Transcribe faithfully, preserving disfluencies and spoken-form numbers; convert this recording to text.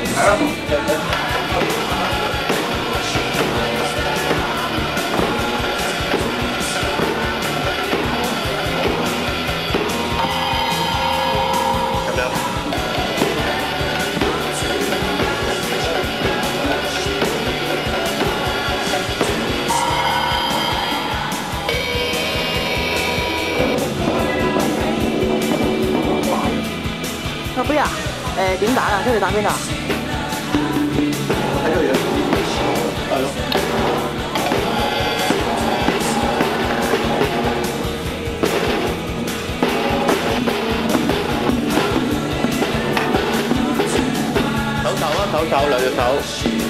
来了。要不要？ 要不要？誒點打啊？跟住打邊啊？ 睇個樣。係咯。手手啊，手手兩隻手。